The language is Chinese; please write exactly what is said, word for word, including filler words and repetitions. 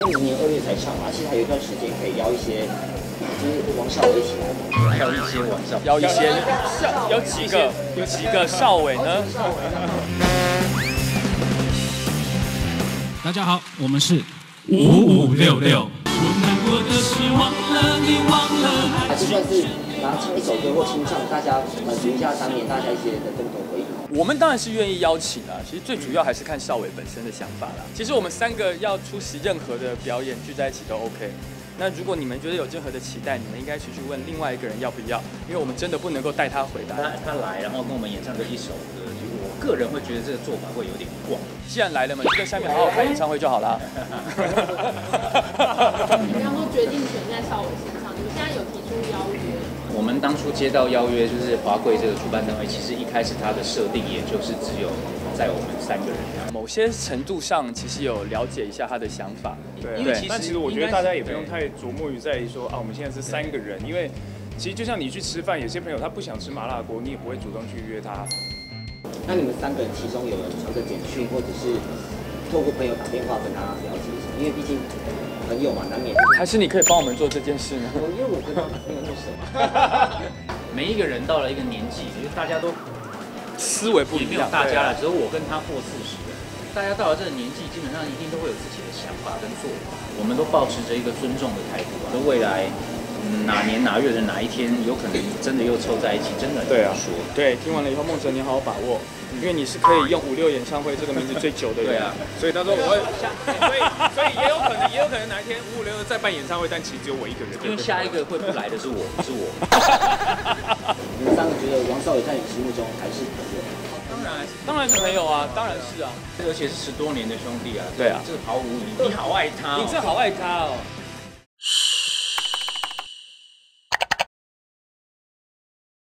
明年二月才上嘛，其实还有一段时间可以邀一些，就是王少伟一起来， 邀一些王少， 邀一些，有几个有几个少伟呢？ 大家好，我们是五五六六。我难过的是忘了你忘了， 还是算是拿唱一首歌或清唱，大家满足一下当年大家一些的共同回忆。 我们当然是愿意邀请啊，其实最主要还是看少伟本身的想法啦。其实我们三个要出席任何的表演聚在一起都 OK。那如果你们觉得有任何的期待，你们应该去去问另外一个人要不要，因为我们真的不能够带他回答。 他他来，然后跟我们演唱个一首歌，我个人会觉得这个做法会有点怪。 既然来了嘛，就在下面好好开演唱会就好啦。 然后决定权在少伟身上，你们现在有提出邀约？ 我们当初接到邀约，就是华贵这个主办单位，其实一开始它的设定也就是只有在我们三个人。 某些程度上，其实有了解一下他的想法。 对，因为其实但其实我觉得大家也不用太琢磨于在于说啊，我们现在是三个人，因为其实就像你去吃饭，有些朋友他不想吃麻辣锅，你也不会主动去约他。 那你们三个人其中有人传个简讯，或者是透过朋友打电话跟他了解一下，因为毕竟朋友嘛，难免。 还是你可以帮我们做这件事呢？ 我因为我跟他没有那么熟。 每一个人到了一个年纪，就是大家都思维不一样， 大家了，只有我跟他过四十了。大家到了这个年纪，基本上一定都会有自己的想法跟做法，我们都保持着一个尊重的态度。那未来。嗯、哪年哪月的哪一天，有可能真的又凑在一起，真的很难说。 对，听完了以后，梦哲你好好把握，因为你是可以用五六演唱会这个名字最久的人。 对啊，所以他说我会，所以所以也有可能，也有可能哪一天五五六六再办演唱会，但其实只有我一个人。 因为下一个会不来的是我，不是我。 你们三个觉得王少伟在你心目中还是朋友？ 当然，当然是朋友啊，当然是啊， 而且是十多年的兄弟啊。 对啊， 这毫无疑问。你好爱他、哦， 你真好爱他哦。